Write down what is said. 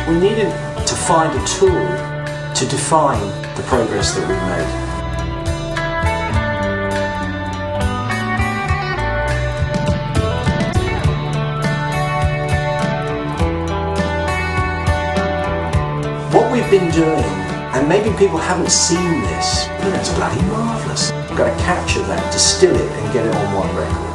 We needed to find a tool to define the progress that we've made. What we've been doing, and maybe people haven't seen this, but it's bloody marvellous. We've got to capture that, distill it and get it on one record.